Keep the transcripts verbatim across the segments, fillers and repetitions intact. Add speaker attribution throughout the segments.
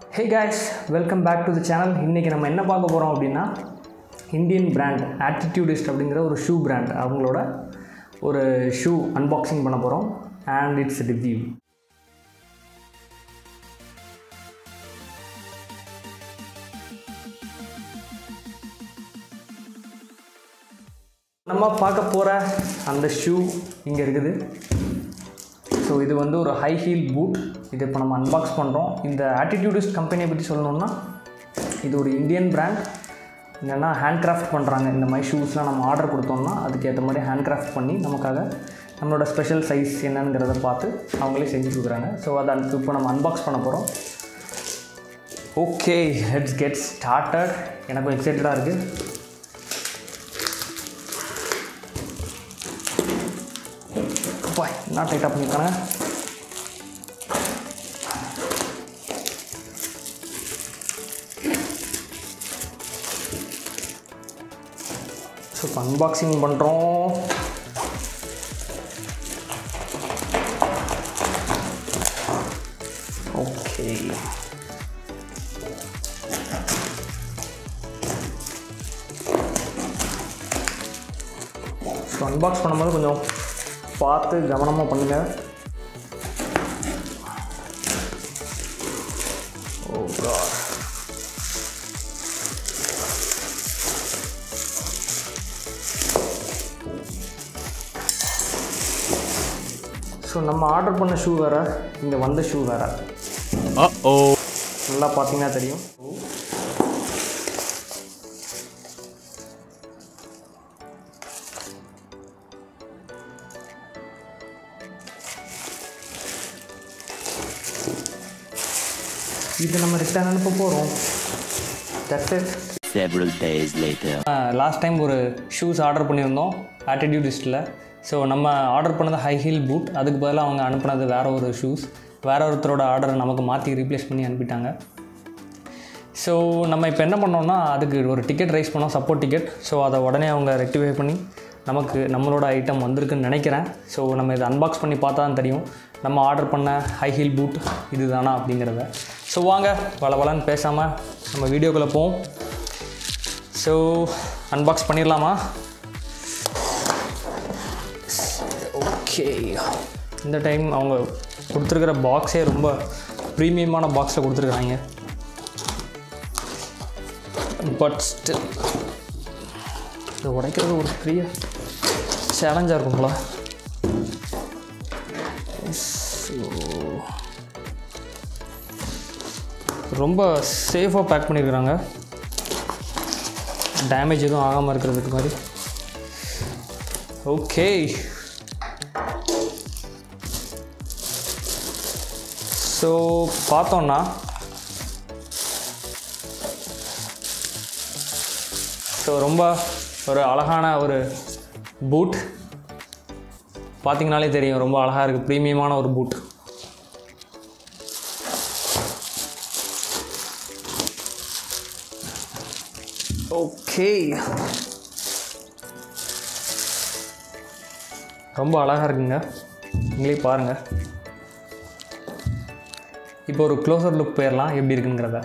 Speaker 1: Hey guys, welcome back to the channel. இன்னைக்கு நம்ம என்ன பார்க்க போறோம் அப்படினா இந்தியன் பிராண்ட் ஆட்டிடியூடிஸ்ட் அப்படிங்கற ஒரு ஷூ பிராண்ட் அவங்களோட ஒரு ஷூ அன்பாக்சிங் பண்ண போறோம் and its review. நம்ம பார்க்க போற அந்த ஷூ இங்க இருக்குது. ஸோ இது வந்து ஒரு ஹை ஹீல் பூட். இது இப்போ நம்ம அன்பாக்ஸ் பண்ணுறோம். இந்த ஆட்டிடியூடிஸ்ட் கம்பெனியை பற்றி சொல்லணும்னா இது ஒரு இந்தியன் பிராண்ட். என்னென்னா ஹேண்ட் கிராஃப்ட் பண்ணுறாங்க. இந்த மாதிரி ஷூஸ்லாம் நம்ம ஆர்டர் கொடுத்தோம்னா அதுக்கேற்ற மாதிரி ஹேண்ட் கிராஃப்ட் பண்ணி நமக்காக நம்மளோட ஸ்பெஷல் சைஸ் என்னங்கிறத பார்த்து அவங்களே செஞ்சு கொடுக்குறாங்க. ஸோ அதை இப்போ நம்ம அன்பாக்ஸ் பண்ண போகிறோம். Okay, let's get started. எனக்கும் எக்ஸைட்டடாக இருக்குது. என்ன டைட்டாக பண்ணியிருக்காங்க. ஸோ இப்போ அன்பாக்சிங் பண்ணுறோம். ஓகே, ஸோ அன்பாக்ஸ் பண்ணும்போது கொஞ்சம் பார்த்து கவனமாக பண்ணுங்கள். ஓ காட், ஸோ நம்ம ஆர்டர் பண்ண ஷூ வேறு, இங்கே வந்த ஷூ வேறு. ஓ நல்லா பார்த்தீங்கன்னா தெரியும். இது நம்ம ரிட்டர்ன் அனுப்ப போகிறோம். That's it.
Speaker 2: Several days later.
Speaker 1: Last time ஒரு ஷூஸ் ஆர்டர் பண்ணியிருந்தோம் ஆட்டிடியூடிஸ்ட்டில். ஸோ நம்ம ஆர்டர் பண்ணது ஹை ஹீல் பூட். அதுக்கு பதிலாக அவங்க அனுப்புனது வேறு ஒரு ஷூஸ். வேறு ஒருத்தரோட ஆர்டரை நமக்கு மாற்றி ரீப்ளேஸ் பண்ணி அனுப்பிட்டாங்க. ஸோ நம்ம இப்போ என்ன பண்ணோம்னா அதுக்கு ஒரு டிக்கெட் ரைஸ் பண்ணோம், சப்போர்ட் டிக்கெட். ஸோ அதை உடனே அவங்க ரெக்டிஃபை பண்ணி நமக்கு நம்மளோட ஐட்டம் வந்திருக்குன்னு நினைக்கிறேன். ஸோ நம்ம இதை அன்பாக்ஸ் பண்ணி பார்த்தா தான் தெரியும் நம்ம ஆர்டர் பண்ண ஹை ஹீல் பூட் இது தானா அப்படிங்கிறத. ஸோ வாங்க வள வளன்னு பேசாமல் நம்ம வீடியோக்குள்ளே போவோம். ஸோ அன்பாக்ஸ் பண்ணிடலாமா? ஓகே, இந்த டைம் அவங்க கொடுத்துருக்கிற பாக்ஸே ரொம்ப ப்ரீமியமான பாக்ஸில் கொடுத்துருக்குறாங்க. பட் ஸ்டில் இதை உடைக்கிறது ஒரு பெரிய சேலஞ்சாக இருக்குங்களா? ரொம்ப சேஃபாக பேக் பண்ணியிருக்கிறாங்க, டேமேஜ் எதுவும் ஆகாமல் இருக்கிறதுக்கு மாதிரி. ஓகே, ஸோ பார்த்தோன்னா ஸோ ரொம்ப ஒரு அழகான ஒரு பூட். பார்த்தீங்கனாலே தெரியும் ரொம்ப அழகாக இருக்குது, ப்ரீமியமான ஒரு பூட். ஓகே, ரொம்ப அழகாக இருக்குங்க, நீங்களே பாருங்கள். இப்போ ஒரு க்ளோசர் லுக் போயிடலாம் எப்படி இருக்குங்கிறத.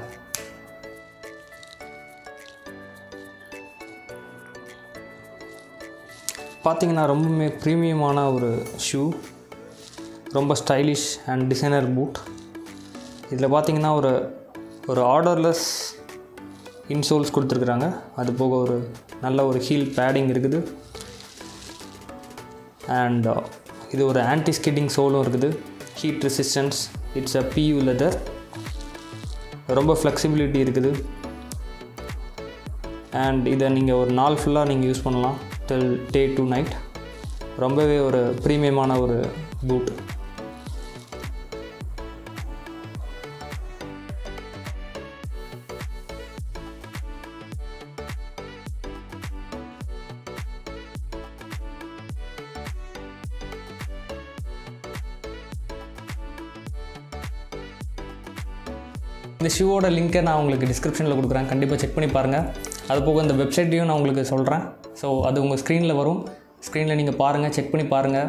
Speaker 1: பார்த்தீங்கன்னா ரொம்பவுமே ப்ரீமியமான ஒரு ஷூ, ரொம்ப ஸ்டைலிஷ் அண்ட் டிசைனர் பூட். இதில் பார்த்தீங்கன்னா ஒரு ஒரு ஆர்டர்லெஸ் இன்சோல்ஸ் கொடுத்துருக்குறாங்க. அது போக ஒரு நல்ல ஒரு ஹீல் பேடிங் இருக்குது. அண்ட் இது ஒரு ஆன்டி ஸ்கிட்டிங் சோலும் இருக்குது. Heat resistance. It's a PU leather. ரொம்ப ஃப்ளெக்சிபிலிட்டி இருக்குது. அண்ட் இதை நீங்கள் ஒரு நாள் ஃபுல்லாக நீங்கள் யூஸ் பண்ணலாம், டில் டே டு நைட். ரொம்பவே ஒரு ப்ரீமியமான ஒரு பூட். இந்த ஷூவோட லிங்க்கை நான் உங்களுக்கு டிஸ்கிரிப்ஷனில் கொடுக்குறேன், கண்டிப்பாக செக் பண்ணி பாருங்கள். அது போக இந்த வெப்சைட்டையும் நான் உங்களுக்கு சொல்கிறேன். ஸோ அது உங்கள் ஸ்க்ரீனில் வரும். ஸ்க்ரீனில் நீங்கள் பாருங்கள், செக் பண்ணி பாருங்கள்.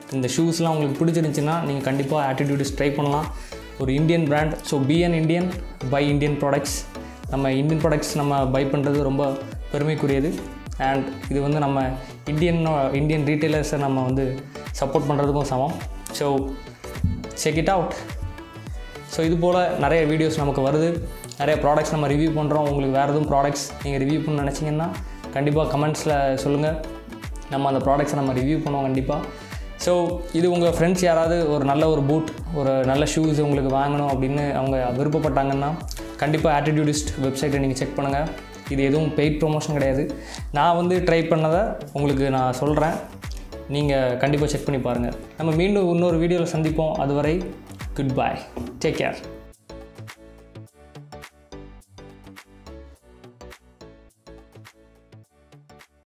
Speaker 1: இந்த ஷூஸ்லாம் உங்களுக்கு பிடிச்சிருந்துச்சின்னா நீங்கள் கண்டிப்பாக ஆட்டிடியூடிஸ்ட் ட்ரை பண்ணலாம். ஒரு Indian brand. So be an Indian, buy Indian products. நம்ம இந்தியன் ப்ராடக்ட்ஸ் நம்ம பை பண்ணுறது ரொம்ப பெருமைக்குரியது. அண்ட் இது வந்து நம்ம இந்தியன் இந்தியன் ரீட்டைலர்ஸை நம்ம வந்து சப்போர்ட் பண்ணுறதுக்கும் சமம். So check it out. So இது போல் நிறைய வீடியோஸ் நமக்கு வருது, நிறைய ப்ராடக்ட்ஸ் நம்ம ரிவ்யூ பண்ணுறோம். உங்களுக்கு வேறு எதுவும் ப்ராடக்ட்ஸ் நீங்கள் ரிவ்யூ பண்ண நினச்சிங்கன்னா கண்டிப்பாக கமெண்ட்ஸில் சொல்லுங்கள். நம்ம அந்த ப்ராடக்ட்ஸை நம்ம ரிவ்யூ பண்ணுவோம் கண்டிப்பாக. ஸோ இது உங்கள் ஃப்ரெண்ட்ஸ் யாராவது ஒரு நல்ல ஒரு பூட், ஒரு நல்ல ஷூஸ் உங்களுக்கு வாங்கணும் அப்படின்னு அவங்க விருப்பப்பட்டாங்கன்னா கண்டிப்பாக ஆட்டிடியூடிஸ்ட் வெப்சைட்டை நீங்கள் செக் பண்ணுங்கள். இது எதுவும் பெய்ட் ப்ரொமோஷன் கிடையாது. நான் வந்து ட்ரை பண்ணதை உங்களுக்கு நான் சொல்கிறேன், நீங்கள் கண்டிப்பாக செக் பண்ணி பாருங்கள். நம்ம மீண்டும் இன்னொரு வீடியோவில் சந்திப்போம். அதுவரை குட் பை, டேக் கேர்.